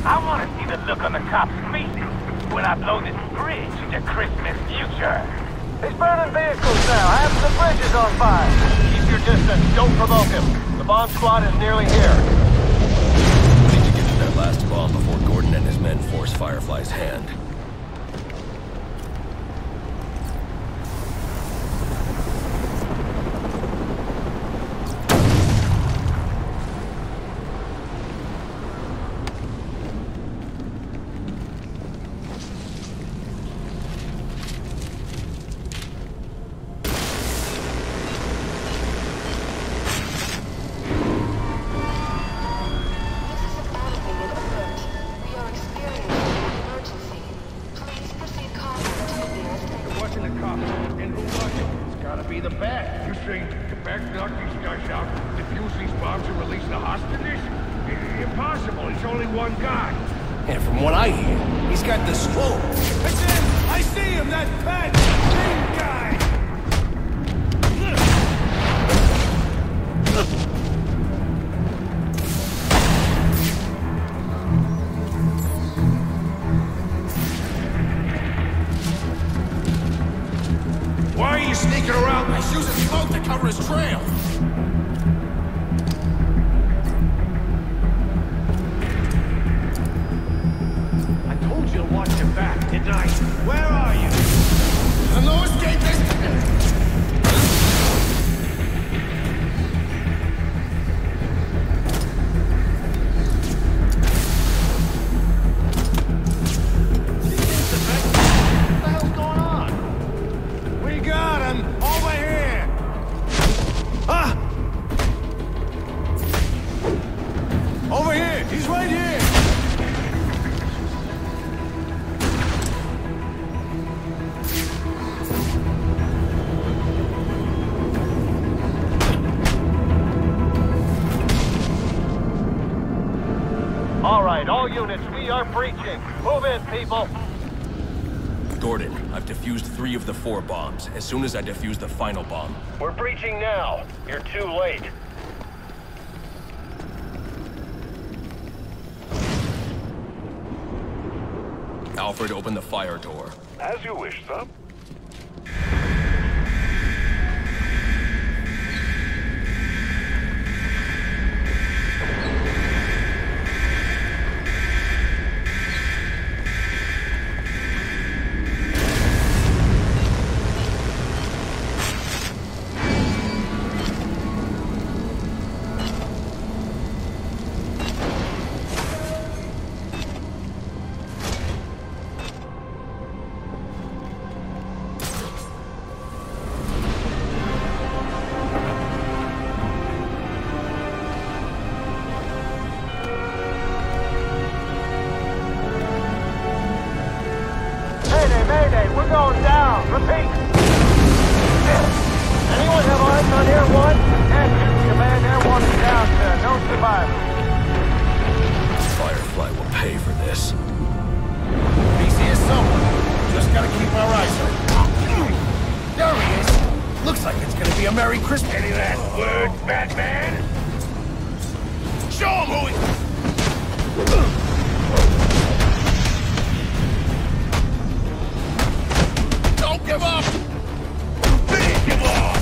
I want to see the look on the cops' faces when I blow this bridge into Christmas future. He's burning vehicles now. Half the bridge is on fire. Keep your distance. Don't provoke him. The bomb squad is nearly here. We need to get to that last bomb before Gordon and his men force Firefly's hand. All units, we are breaching. Move in, people. Gordon, I've defused 3 of the 4 bombs. As soon as I defuse the final bomb. We're breaching now. You're too late. Alfred, open the fire door. As you wish, son. Mayday, we're going down. Repeat. Anyone have eyes on Air 1? Action, Command, Air 1 is down, sir. No survivors. Firefly will pay for this. He's here somewhere. Just gotta keep our eyes on him. There he is. Looks like it's gonna be a Merry Christmas. Any last words, Batman? Show him who he... Don't give up! Finish him off!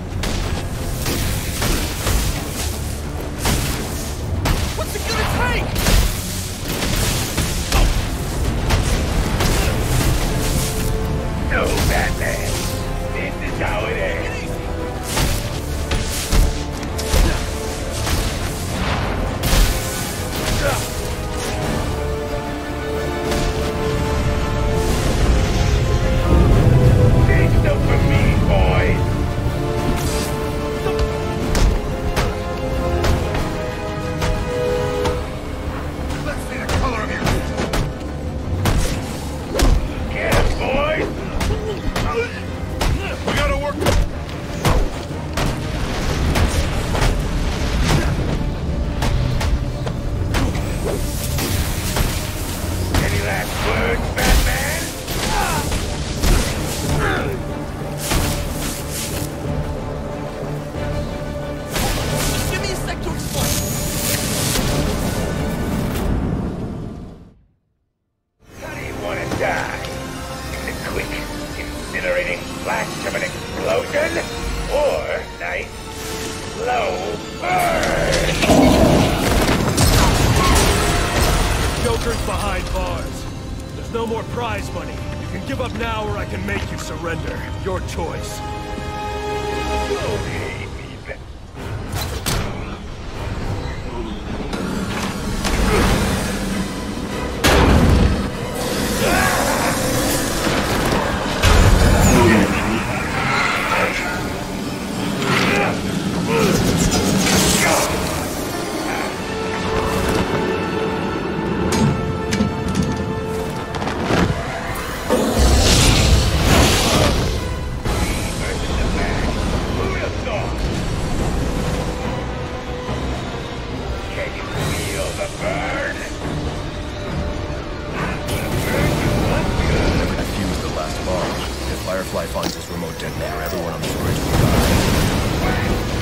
What's it gonna take? No, Batman. This is how it ends. prize money. You can give up now or I can make you surrender. Your choice. Okay, people. Firefly finds this remote detonator, everyone on this bridge will die.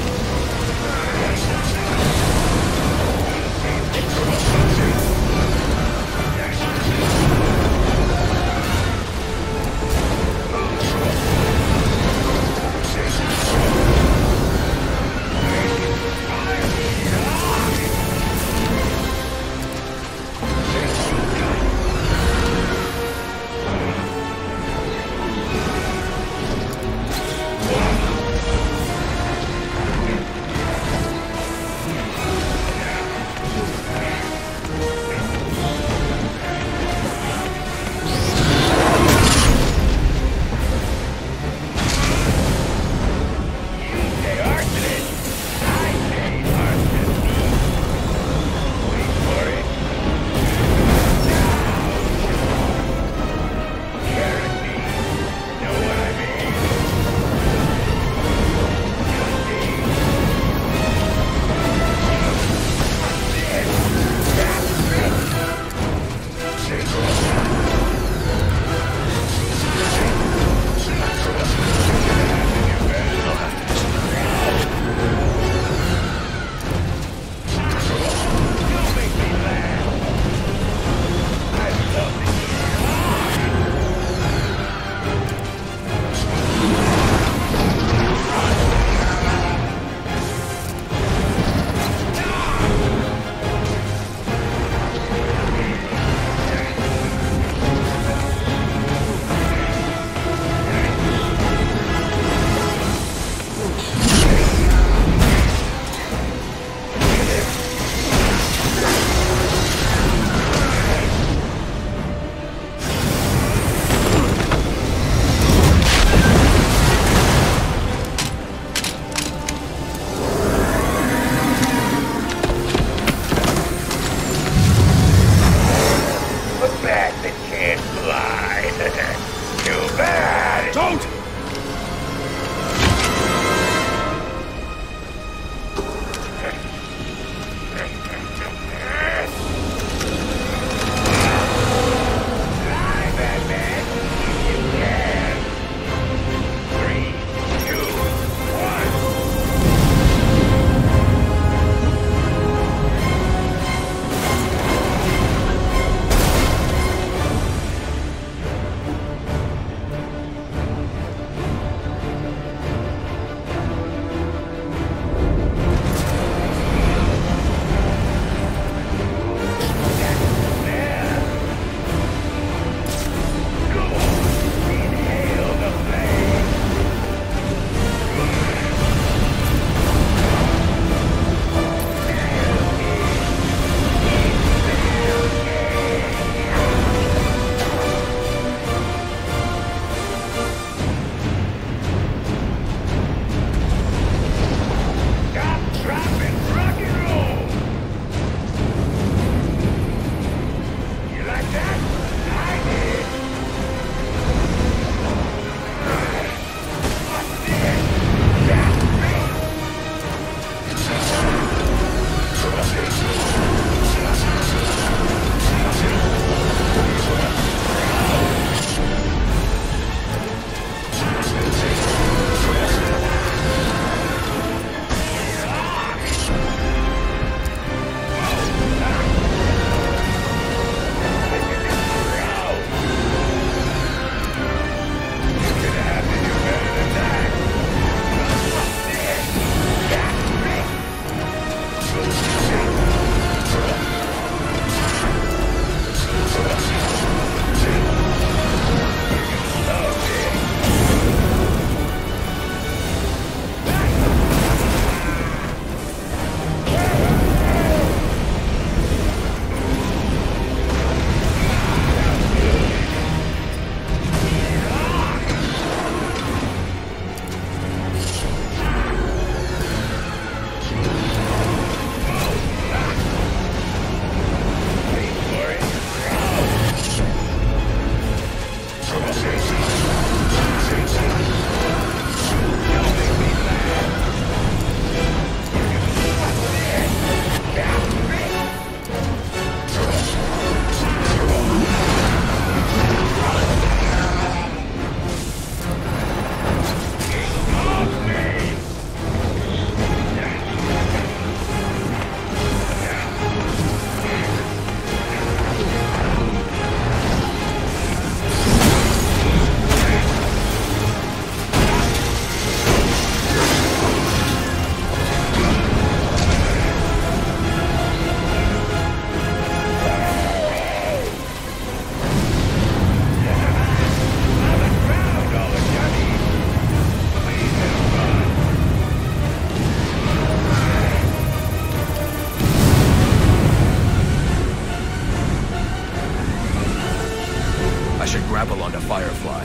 grapple onto Firefly.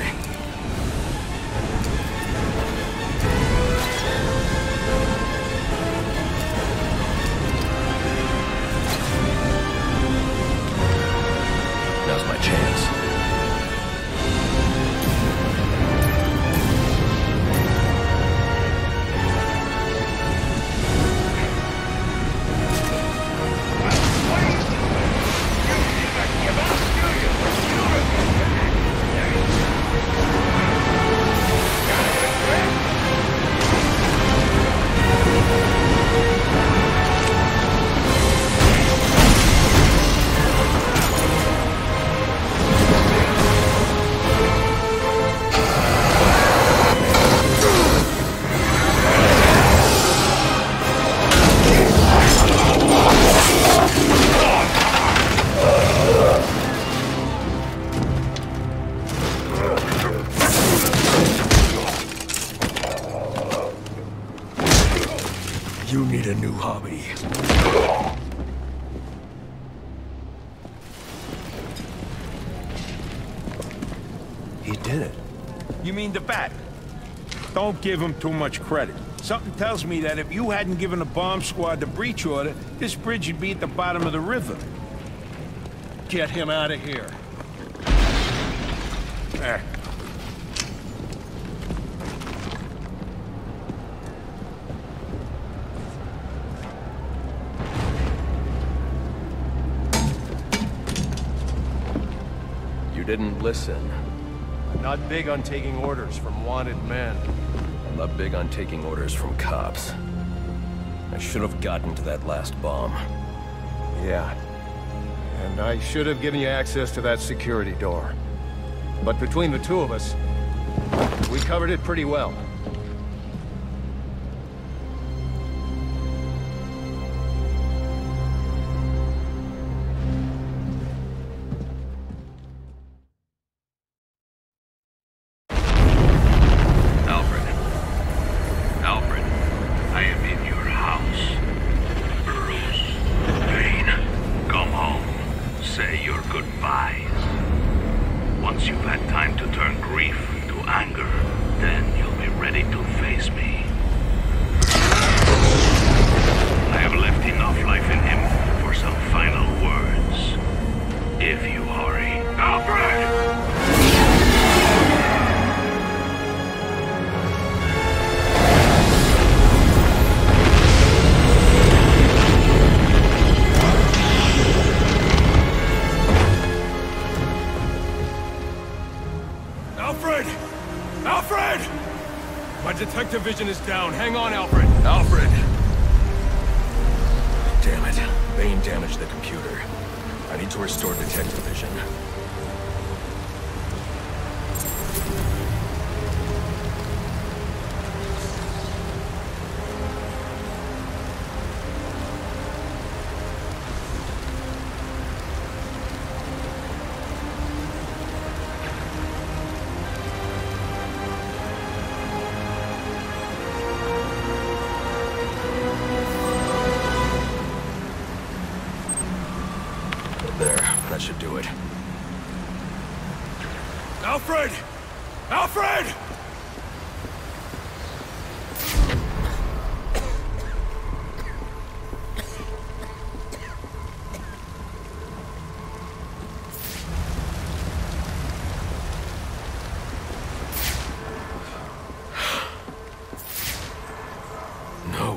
Now's my chance. You need a new hobby. He did it. You mean the bat? Don't give him too much credit. Something tells me that if you hadn't given the bomb squad the breach order, this bridge would be at the bottom of the river. Get him out of here. There. You didn't listen. I'm not big on taking orders from wanted men. I'm not big on taking orders from cops. I should have gotten to that last bomb. Yeah. And I should have given you access to that security door. But between the two of us, we covered it pretty well. Once you've had time to turn grief to anger, then you'll be ready to face me. I have left enough life in him for some final words. If you hurry. Alfred! Alfred! Alfred! My detective vision is down. Hang on, Alfred. Alfred! Damn it. Bane damaged the computer. I need to restore detective vision. There, that should do it. Alfred! Alfred! No.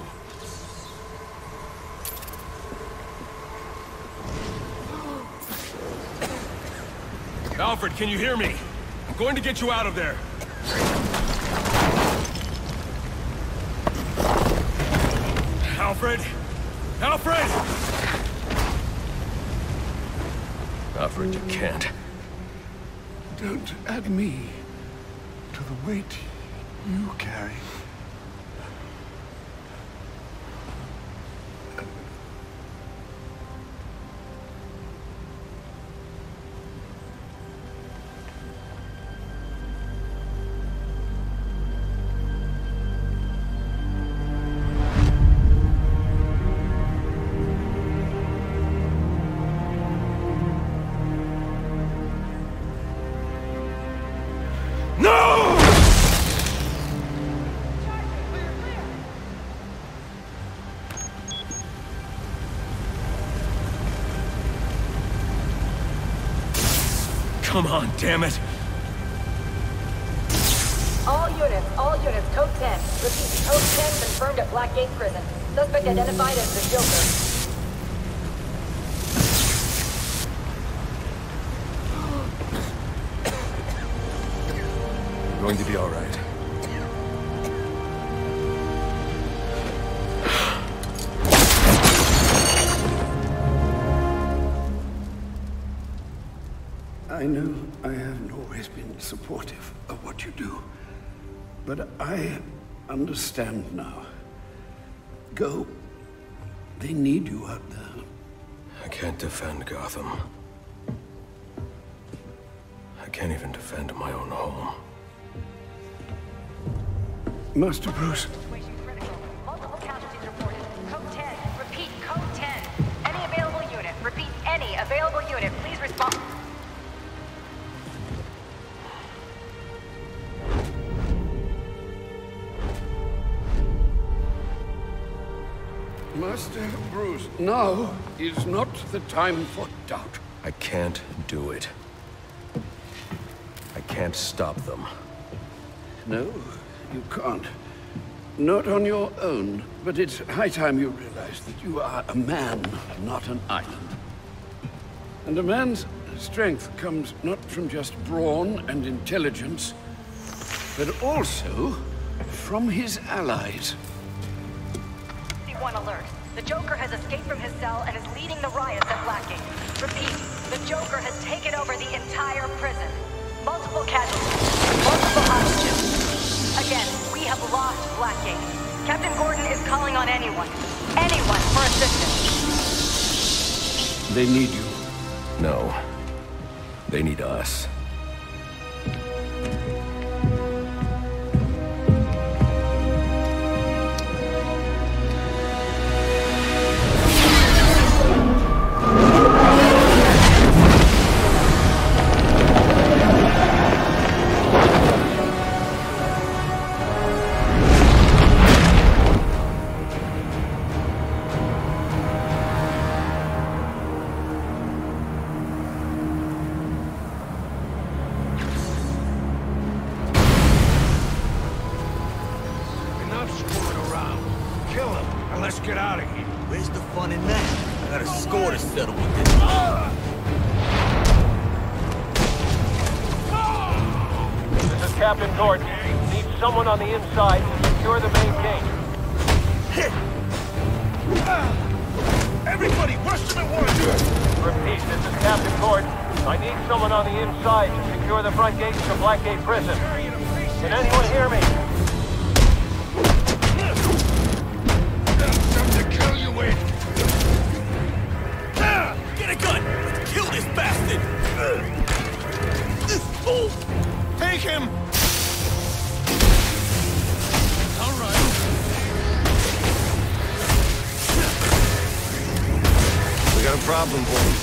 Alfred, can you hear me? I'm going to get you out of there. Alfred! Alfred! Alfred, you can't. Don't add me to the weight you carry. Come on, damn it. All units, code 10. Repeat, code 10 confirmed at Blackgate Prison. Suspect identified as the Joker. You're going to be all right. I know I haven't always been supportive of what you do, but I understand now. Go. They need you out there. I can't defend Gotham. I can't even defend my own home. Master Bruce. Situation critical. Multiple casualties reported. Code 10. Repeat, code 10. Any available unit. Repeat, any available unit. Please respond. Master Bruce, now is not the time for doubt. I can't do it. I can't stop them. No, you can't. Not on your own, but it's high time you realize that you are a man, not an island. And a man's strength comes not from just brawn and intelligence, but also from his allies. One alert. The Joker has escaped from his cell and is leading the riots at Blackgate. Repeat, the Joker has taken over the entire prison. Multiple casualties, multiple hostages. Again, we have lost Blackgate. Captain Gordon is calling on anyone for assistance. They need you. No. They need us. Let's get out of here. Where's the fun in that? I got a score to settle with this. This is Captain Gordon. Need someone on the inside to secure the main gate. Everybody, rush them at once! Repeat, this is Captain Gordon. I need someone on the inside to secure the front gates to Blackgate Prison. Can anyone hear me? Kill you with! Get a gun! Let's kill this bastard! This fool! Take him! All right. We got a problem, boys.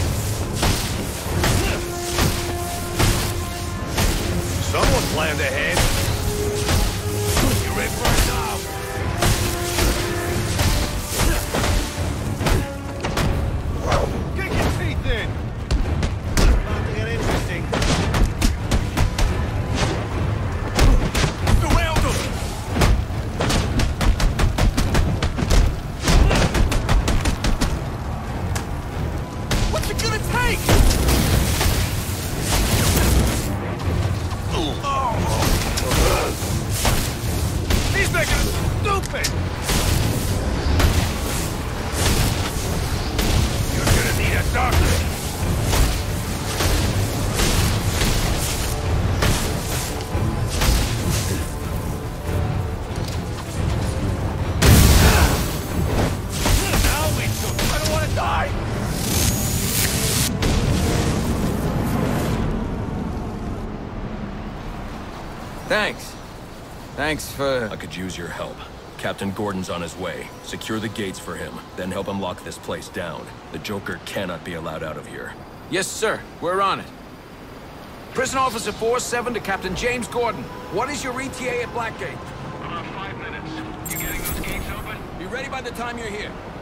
Someone planned ahead. You ready for it now? Thanks for... I could use your help. Captain Gordon's on his way. Secure the gates for him, then help him lock this place down. The Joker cannot be allowed out of here. Yes, sir. We're on it. Prison Officer 4-7 to Captain James Gordon. What is your ETA at Blackgate? About 5 minutes. You getting those gates open? Be ready by the time you're here.